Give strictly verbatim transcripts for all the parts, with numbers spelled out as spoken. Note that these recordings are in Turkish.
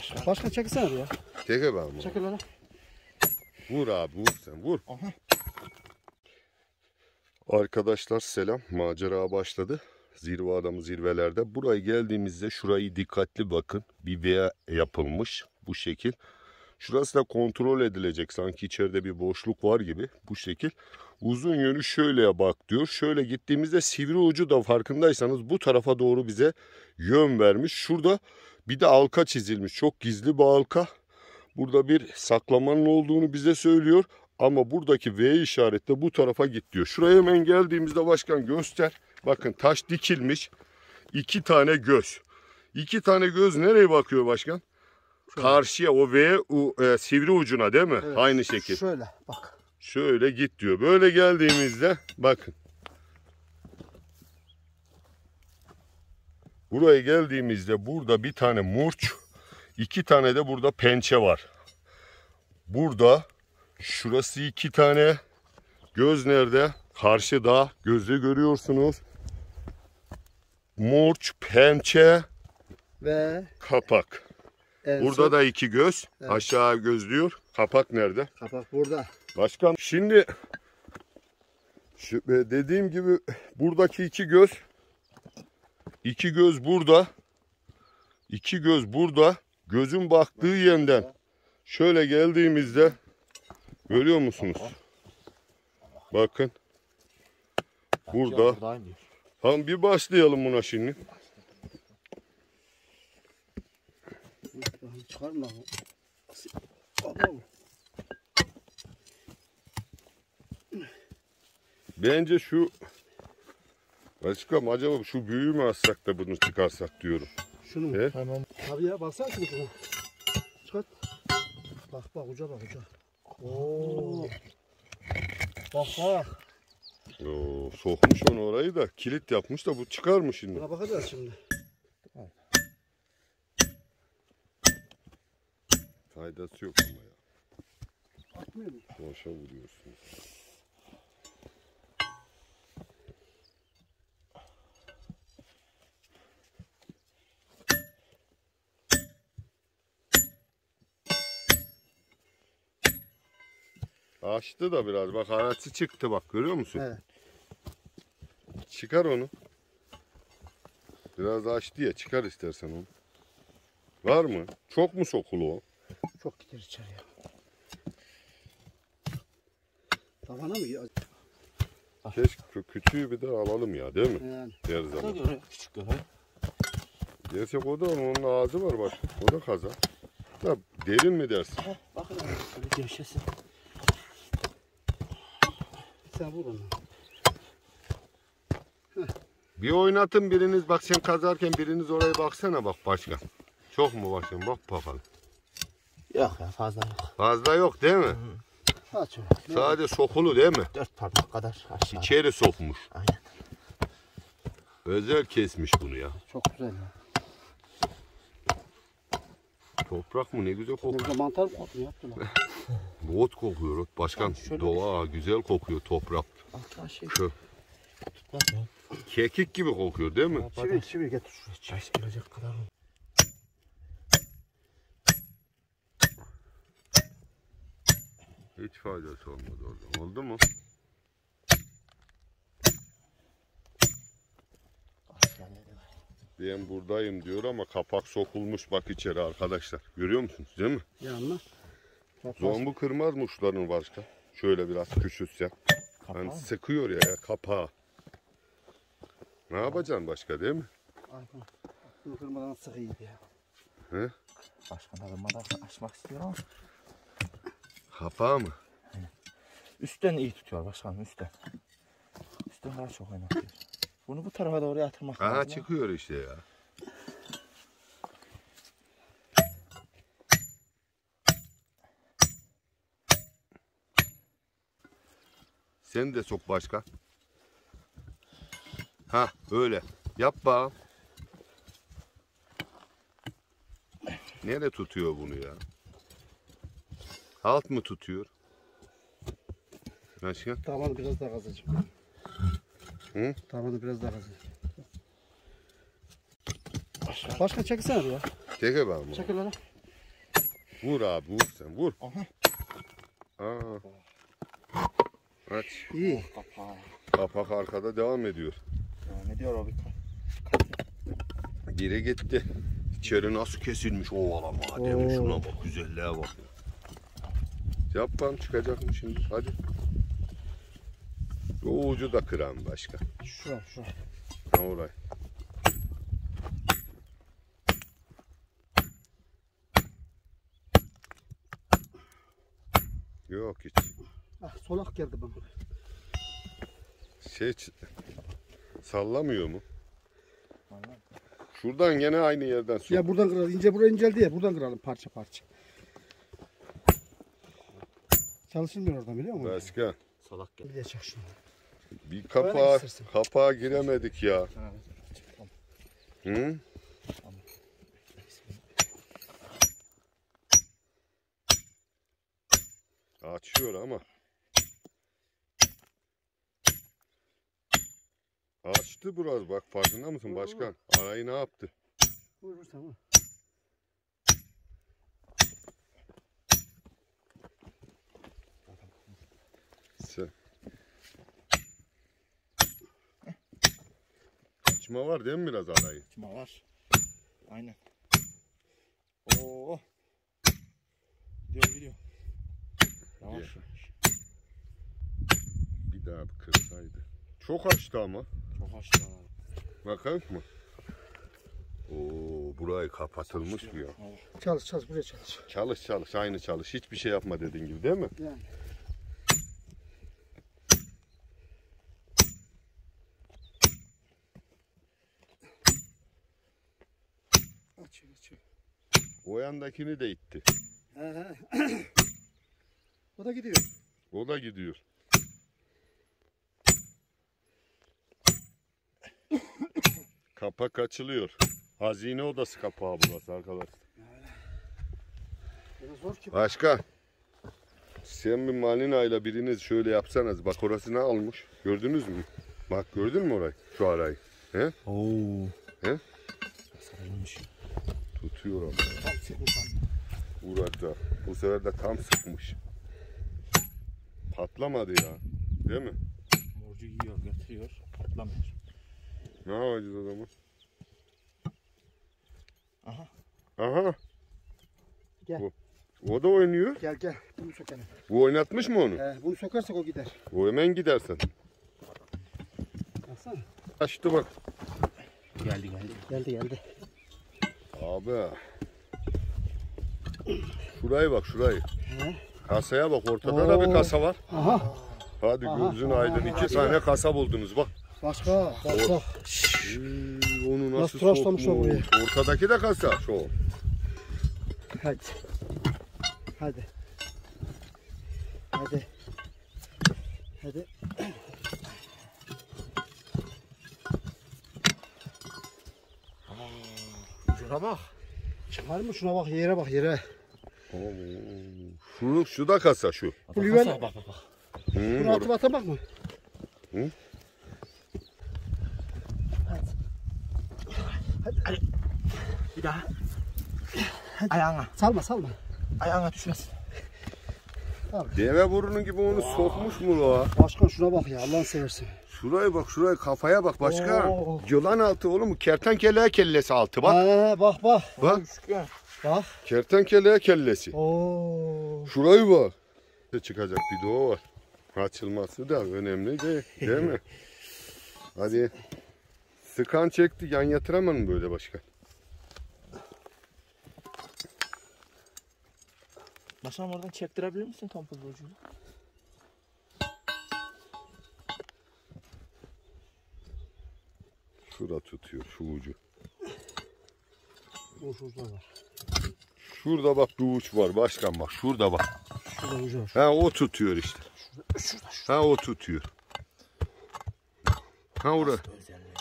Başkan, Başkan çekilsene ya. Çeke ben bunu. Çekil hele. Vur abi vur sen vur. Aha. Arkadaşlar selam. Macera başladı. Zirve adamı zirvelerde. Buraya geldiğimizde şurayı dikkatli bakın. Bir V yapılmış bu şekil. Şurası da kontrol edilecek. Sanki içeride bir boşluk var gibi bu şekil. Uzun yönü şöyle bak diyor. Şöyle gittiğimizde sivri ucu da farkındaysanız bu tarafa doğru bize yön vermiş. Şurada bir de halka çizilmiş. Çok gizli bir halka. Burada bir saklamanın olduğunu bize söylüyor. Ama buradaki V işarette bu tarafa git diyor. Şuraya hemen geldiğimizde başkan göster. Bakın taş dikilmiş. İki tane göz. İki tane göz nereye bakıyor başkan? Şöyle. Karşıya o V o, e, sivri ucuna değil mi? Evet. Aynı şekil. Şöyle bak. Şöyle git diyor. Böyle geldiğimizde bakın. Buraya geldiğimizde burada bir tane murç, iki tane de burada pençe var. Burada şurası iki tane göz nerede? Karşıda gözü görüyorsunuz. Murç, pençe ve kapak. Evet, burada son... da iki göz. Evet. Aşağı gözlüyor. Kapak nerede? Kapak burada. Başkan şimdi şu, dediğim gibi buradaki iki göz iki göz burada. İki göz burada. Gözün baktığı yönden şöyle geldiğimizde görüyor musunuz? Bakın. Burada. Tamam bir başlayalım buna şimdi. Çıkarma. Bence şu başka mı acaba şu büyüğü mü assak da bunu çıkarsak diyorum. Şunu mu? He? Tamam. Abi ya baksana şunu. Çıkart. Bak bak uca bak uca. Oo. Bak bak. Oo, sokmuş onu orayı da kilit yapmış da bu çıkar mı şimdi? Buna bakacağız şimdi. Faydası yok ama ya. Atmıyor mu? Boşa vuruyorsunuz. Açtı da biraz bak arası çıktı bak görüyor musun? Evet. Çıkar onu. Biraz açtı ya çıkar istersen onu. Var mı? Çok mu sokulu o? Çok gider içeriye. Tavana mı? Keşke küçüğü bir de alalım ya değil mi? Yani. Her zaman. Göre, küçük göre. Gerçek o da onun ağzı var bak. O da kaza. Ya derin mi dersin? Heh, bakın abi şöyle gevşesin. Sen vur onu. Bir oynatın biriniz bak sen kazarken biriniz oraya baksana bak başkan. Çok mu başkan bak bakalım. Yok ya fazla yok. Fazla yok değil mi? Hı. Aç onu. Sadece sokulu değil mi? Dört parmak kadar aşağı. İçeri sokmuş. Aynen. Özel kesmiş bunu ya. Çok güzel ya. Toprak mı ne güzel kokuyor. Burada mantar mı kokuyor? Yaptı lan. Ot kokuyor ot başkan. Doğa güzel kokuyor toprak. Alttan şey Kö. tutmaz mı? Kekik gibi kokuyor değil mi? Çivir çivir getir şuraya. Çay girecek kadar mı? Hiç faydası olmadı orada. Oldu mu? Ben buradayım diyor ama kapak sokulmuş bak içeri arkadaşlar. Görüyor musunuz değil mi? Yanına. Zombu kırmaz mı uçlarını başka? Şöyle biraz küçülse. Hani sıkıyor ya, ya kapağı. Ne yapacaksın başka değil mi? Aynen. Bunu kırmadan sık iyiydi ya. He? Başkan kırmadan açmak istiyor ama. Kapağı mı? Aynen. Üstten iyi tutuyor başkanım üstten. Üstten daha çok oynatıyor. Bunu bu tarafa doğru yatırmak Aha lazım. çıkıyor işte ya. Sen de sok başka. Ha öyle. Yap bakalım. Nereye tutuyor bunu ya? Alt mı tutuyor? Başka? Tavanı biraz daha kazacağım. Hı? Tavanı biraz daha kazacağım. Başka çekilsene ya. Çeke ben bunu. Çekil hele. Vur abi vur sen vur. Aha. Aa. Aç. İyi. Kapağı. Kapak arkada devam ediyor. Devam ediyor abi. Geri gitti. İçeri nasıl kesilmiş o valla madem. Oo. Şuna bak güzelliğe bak. Yap bakalım çıkacak mı şimdi hadi. O ucu da kıran başka. Şura şura. Ha orayı. Yok hiç. Ah, solak geldi bana. Şey ç- sallamıyor mu? Şuradan gene aynı yerden sok. Ya buradan kıralım. İnce buraya inceldi ya. Buradan kıralım parça parça. Çalışılmıyor oradan biliyor musun? Başka. Salak gel. Bir de çak şunu. Bir kapağa, istersen. kapağa giremedik ya. Ha, Hı? Açıyor ama. Açtı biraz bak farkında mısın başkan? Arayı ne yaptı? Vur vur tamam. Sen. Açma var değil mi biraz arayı? Açma var. Aynen. Oo. Gidiyor gidiyor. Yavaş. Bir daha bir kırsaydı. Çok açtı ama. Çok açtı abi. Bakalım mı? Oo, burayı kapatılmış bu ya. Çalış çalış buraya çalış. Çalış çalış aynı çalış. Hiçbir şey yapma dediğin gibi değil mi? Yani. Açıyor açıyor. O yandakini de itti. He he. O da gidiyor. O da gidiyor. Kapak açılıyor. Hazine odası kapağı burası arkadaşlar. Biraz zor ki. Başka? Sen bir malinayla biriniz şöyle yapsanız. Bak orası ne almış? Gördünüz mü? Bak gördün mü orayı? Şu arayı. He? Oo. He? Sarılmış. Tutuyor ama. Tam sıkmış abi. Uğraşta. Bu sefer de tam sıkmış. Patlamadı ya. Değil mi? Morcu yiyor, getiriyor. Patlamıyor. Ne yapacağız o zaman? Aha. Aha. Gel. O, o da oynuyor. Gel gel. Bunu sokalım. Bu oynatmış mı onu? He, bunu sokarsak o gider. O hemen gidersen. Baksana. Açtı bak. Geldi geldi. Geldi geldi. Abi. Şurayı bak şurayı. He. Kasaya bak ortada da bir Oo. kasa var. Aha. Hadi Aha, gözün aha, aydın. aha, iki aha. tane kasa buldunuz bak. Başka. Bak bak. Ee, onu nasıl Nasıl tıraşlamışlar sokmuş? Ortadaki de kasa şu. Hadi. Hadi. Hadi. Hadi. Şuna bak. Çıkar mı? Şuna bak yere bak yere. Oo. Şu, şu da kasa şu. Bu güven- Bak bak bak. Hı, Bunu or- atıp atamak mı? Hı? Hadi. Hadi. Hadi. Bir daha. Ayağına. Salma salma. Ayağına düşmesin. Deve burnu gibi onu sokmuş mu la? Başkan şuna bak ya Allah'ını seversen. Şuraya bak şuraya kafaya bak başka. Oo. Yılan altı oğlum kertenkele kellesi altı bak. He, bak bak. Bak Üçgen. Bak. kertenkele kellesi. Oo. Şurayı bak. Çıkacak bir de o var. Açılması da önemli değil, değil mi? Hadi. Sıkan çekti yan yatıramam böyle başka. Başkanım oradan çektirebilir misin tompul ucunu? Şura tutuyor şu ucu. Uçuzlar var. Şurada bak bir uç var başkan bak şurada bak. Şurada ucu var. Ha o tutuyor işte. Şurada şurada. Ha o tutuyor. Ha orada. Özelliği.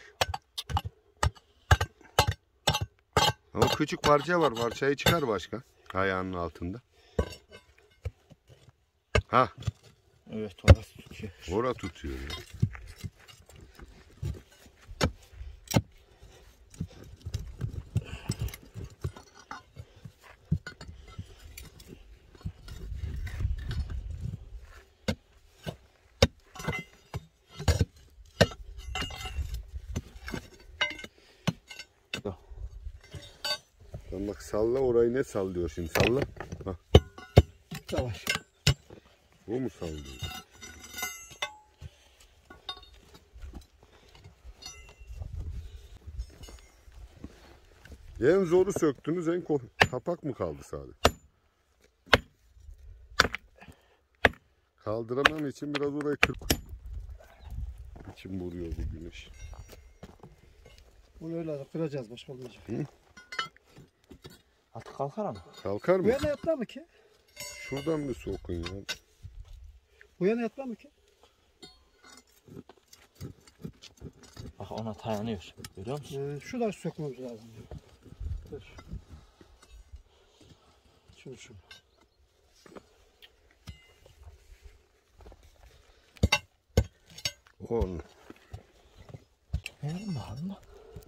O küçük parça var. Parçayı çıkar başkan. Ayağının altında. Ha Evet orası tutuyor. ora tutuyor ya. Sen bak salla orayı, ne sallıyor şimdi, salla. Hah. Yavaş. Bu mu sallıyor? En zoru söktünüz, en ko- kapak mı kaldı sadece? Kaldıramam için biraz orayı kırp. İçim vuruyor bu güneş. Bunu öyle kıracağız, başka olmayacak. Hı? Artık kalkar ama. Kalkar Bu mı? yana yatlar mı ki? Şuradan mı sokun ya? Bu yana yatlar mı ki? Bak ona dayanıyor. Görüyor musun? Ee, şu da sökmemiz lazım. Dur. Şunu şunu. On. Verelim bakalım da.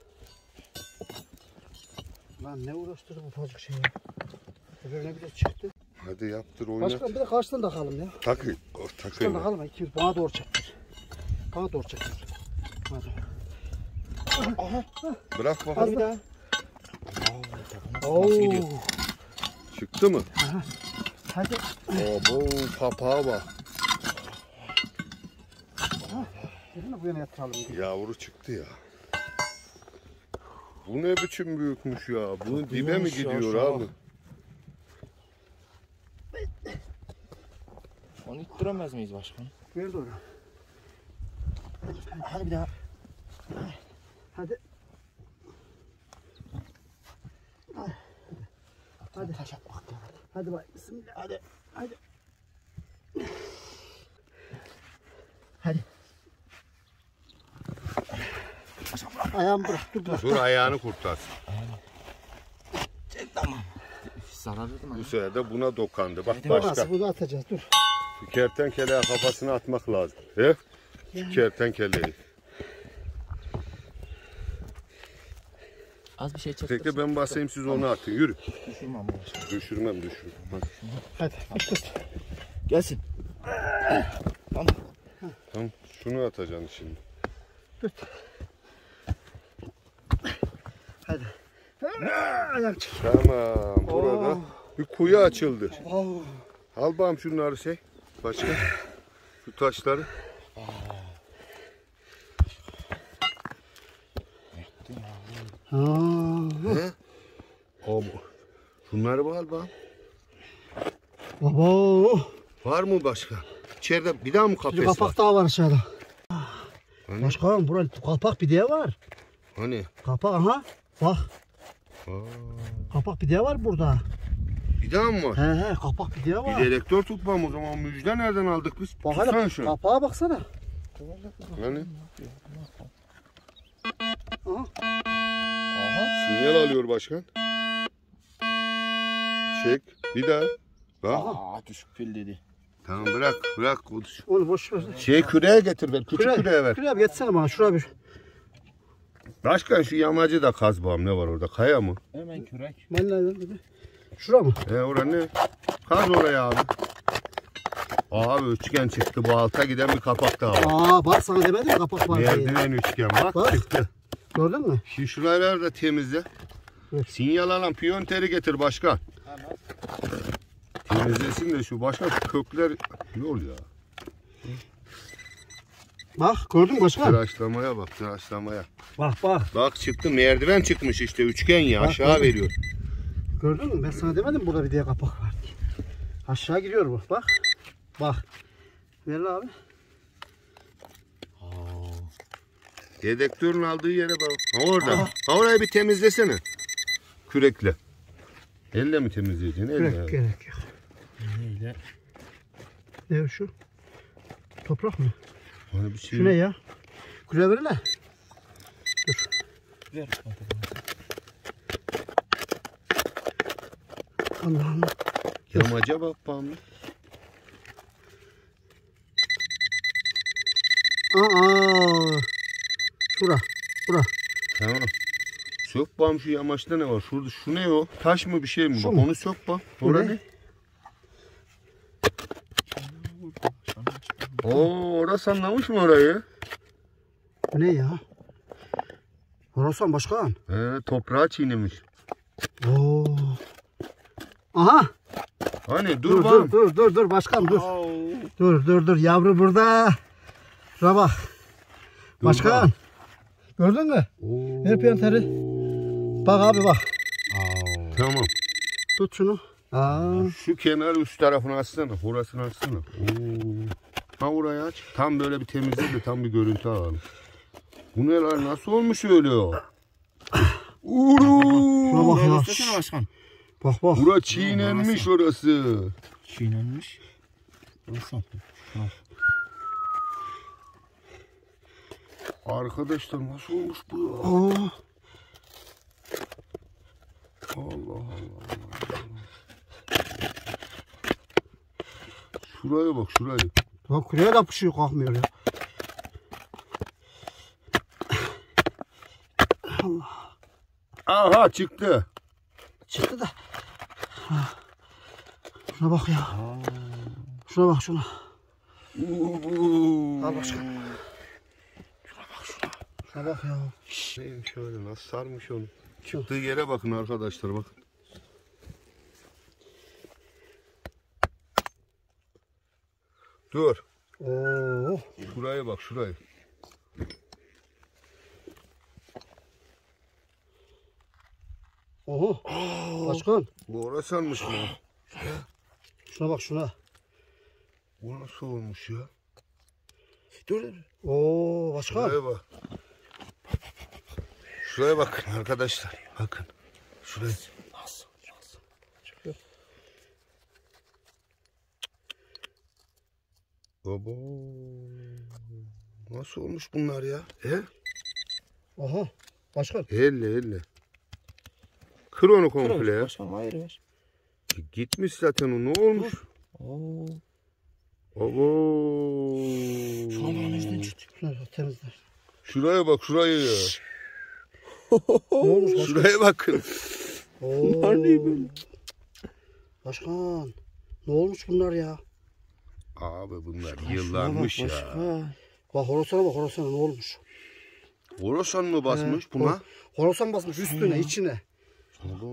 Lan ne uğraştırdı bu ufacık şey ya. Öbürüne bir de çıktı. Hadi yaptır, oynat. Başkan bir de karşıdan takalım ya. Takı. Oh, Karşıdan takayım. takalım. İki, bana doğru çektir. Bana doğru çektir. Hadi. Aha. Bırak Az bakalım. daha. Nasıl gidiyor? Çıktı mı? Hadi. Abo, papağa bak. Gelin bu yana yatıralım. Yavru çıktı ya. Bu ne biçim büyükmüş ya. Bu dibe mi büyümüş ya, gidiyor şuna abi? bak. Onu ittiremez miyiz başkanım? Ver doğru. Hadi bir daha. Hadi. Hadi. Hadi bak. Bismillah. Hadi. Hadi. Hadi. Ayağımı bırak. Dur dur. Dur, ayağını kurtarsın. Tamam. Zarar verdim Bu ama. sefer de buna dokandı. Bak Bu başka. nasıl? Bunu atacağız. Dur. Şu kertenkeleye kafasını atmak lazım. He? Şu kertenkeleyi. Az bir şey çek. Peki ben basayım, siz onu atın. Yürü. Düşürmem başkanım. Düşürmem, düşürmem. Hadi. Hadi. Tut. Gelsin. Tamam. Tamam. Şunu atacaksın şimdi. Tut. Hadi. Ayağım çık. Tamam. Burada Oh. bir kuyu açıldı. Oh. Al bakalım şunları şey. Başka. Şu taşları. Aa. He? O, şunları al bakalım. Baba. Var mı başka? İçeride bir daha mı Bir kafes kapak var? daha var aşağıda. Hani? Başkanım burada kapak bir diye var. Hani? Kapak aha. Bak. Aa, Kapak bir diye var burada. bir daha mı var? He he kapak bir diye var. Bir elektör tutmam o zaman. Müjde nereden aldık biz? Bak Tutsana hele şunu. kapağa baksana. Hani? Aha. Aha. Sinyal alıyor başkan. Çek. Bir daha. Bak. Aa düşük pil dedi. Tamam, bırak. Bırak. Onu boş ver. Şey, küreğe getir ver. Küçük küreğe ver. Küreğe bir getsene bana şuraya bir. Başkan şu yamacı da kaz bakalım, ne var orada? Kaya mı? Hemen kürek. Ben nereden dedi? Şura mı? E orada ne? Kaz oraya abi. Abi üçgen çıktı. Bu alta giden bir kapak daha var. Aa bak sana demedim mi kapak var diye. Merdiven üçgen. Bak, Bak. çıktı. Gördün mü? Şimdi şuraları da temizle. Evet. Sinyal alan piyon teri getir başkan. Tamam. Temizlesin de şu başkan, şu kökler yol ya. Bak gördün mü başkan? Tıraşlamaya bak, tıraşlamaya. Bak bak. Bak çıktı, merdiven çıkmış işte, üçgen ya, Bak, aşağı bak. veriyor. Gördün mü? Ben sana demedim mi burada bir diye kapak var diye. Aşağı gidiyor bu. Bak. Bak. Ver abi. Dedektörün aldığı yere bak. Ha orada. Ha orayı bir temizlesene. Kürekle. Elle mi temizleyeceksin? Elle. Gerek, gerek yok. Neyle? Ne şu? Toprak mı? Hani bir şey. Şu ne ya? Küre ver hele. Ver. Allah'ım. Yamaca bak bana. Aa. Şura. Şura. Tamam. Sök bak şu yamaçta ne var? Şurada şu ne o? Taş mı bir şey mi? Şu Bak mu? onu sök bak. Bu Orada ne? ne? Oo, orası anlamış mı orayı? Bu ne ya? Horasan başkan. He, toprağı çiğnemiş. Oo. Aha. Hani dur Dur bak. dur dur dur dur başkan dur. Dur dur dur yavru burada. Şuna bak. Başkan. Gördün mü? Ver piyanteri. Bak abi bak. Tamam. Tut şunu. Aa. Şu kenar üst tarafını açsana. Orasını açsana. Oo. Ha orayı aç. Tam böyle bir temizle de tam bir görüntü alalım. Bu ne lan? Nasıl olmuş öyle o? Uuu. Şuna bak ya. Göstersene başkan. Bak bak. Bura çiğnenmiş orası. Çiğnenmiş. Nasıl? Arkadaşlar nasıl olmuş bu ya? Aa. Allah Allah. Şuraya bak şurayı. Bak kuraya da yapışıyor kalkmıyor ya. Aha çıktı. Çıktı da. Ha. Şuna bak ya. Şuna bak şuna. Uuu. Al başkan. Şuna bak şuna. Şuna bak ya. Neymiş şöyle nasıl sarmış onu. Çıktığı yere bakın arkadaşlar bakın. Dur. Oo. Şuraya bak şurayı. Oho. Başkan. Bu orası sanmış mı? Şuna bak şuna. Bu nasıl olmuş ya? Dur dur. Oo başkan. Şuraya bak. Şuraya bakın arkadaşlar. Bakın. Şuraya. Nasıl? Nasıl? Çıkıyor. Baba. Nasıl olmuş bunlar ya? He? Aha. Başkan. Elle elle. Kır onu komple ya. Başkan hayır ver. Gitmiş zaten o. Ne olmuş? Oo. Baba. Şu an yüzden çıktı. Şuna temizle. Şuraya bak şuraya ya. Ne olmuş başkan? Şuraya bakın. Oo. Bunlar ne böyle? Başkan. Ne olmuş bunlar ya? Abi bunlar Şuna yıllanmış bak ya. başkan. Bak horosana bak horosana ne olmuş? Orasan mı basmış He, buna? hor- Horosan basmış üstüne içine. Abo.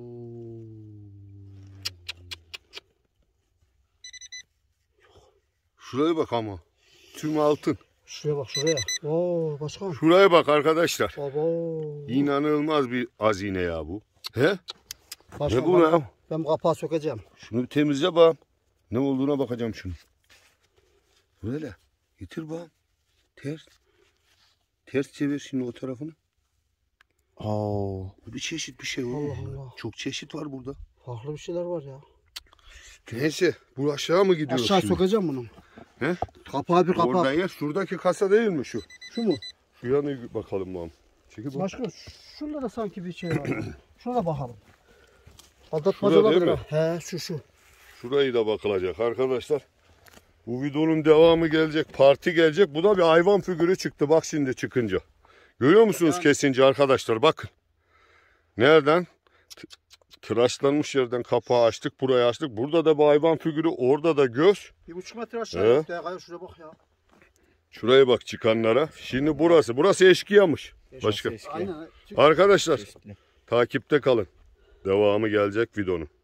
Şuraya bak ama. Tüm altın. Şuraya bak şuraya. Oo başkan. Şuraya bak arkadaşlar. Abo. İnanılmaz bir hazine ya bu. He? Başkan, Ne bu bak, lan? Ben bu kapağı sökeceğim. Şunu bir temizle bak. Ne olduğuna bakacağım şunu. Böyle. Getir bak. Ters. Ters çevir şimdi o tarafını. Oo. Bu bir çeşit bir şey Allah oğlum. Allah. Çok çeşit var burada. Farklı bir şeyler var ya. Neyse. Bu aşağı mı gidiyor Aşağı şimdi? sokacağım bunu. He? Kapağı bir kapağı. Oradan yer. Şuradaki kasa değil mi şu? Şu mu? Şu yana bakalım bakalım. Çekil bak. Başka şurada da sanki bir şey var. Şuna da bakalım. Aldatmaca Şurada olabilir değil ha. He şu şu. Şurayı da bakılacak arkadaşlar. Bu videonun devamı gelecek. Parti gelecek. Bu da bir hayvan figürü çıktı. Bak şimdi çıkınca. Görüyor musunuz Yani- kesince arkadaşlar? Bakın. Nereden? T- Tıraşlanmış yerden kapağı açtık. Burayı açtık. Burada da bir hayvan figürü. Orada da göz. Bir buçuk metre aşağı. He. Ya kaya şuraya bak ya. Şuraya bak çıkanlara. Şimdi burası. Burası eşkıyamış. Başka. Aynen. Arkadaşlar Çeşitli. takipte kalın. Devamı gelecek videonun.